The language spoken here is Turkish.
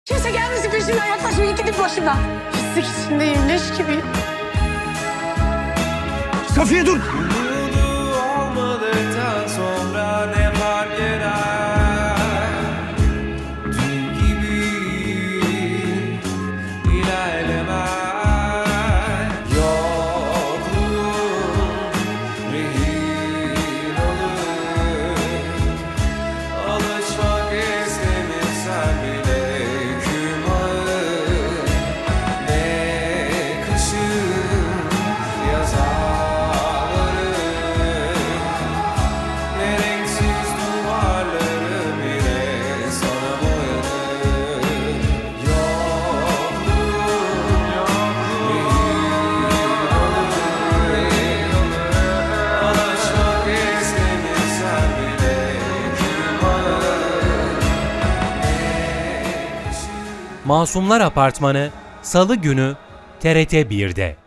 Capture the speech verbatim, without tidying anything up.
Kimse gelmesin peşimden, yaklaşmayın, gidin başımdan. Pislik içindeyim, leş gibi. Safiye dur! Umudu olmadıktan sonra ne fark eder? Dün gibi ilerlemek. Yokluğun rehin olur. Alışmak istemesen bile hüküm ağır. Ne kışın yazar. Masumlar Apartmanı Salı günü T R T bir'de.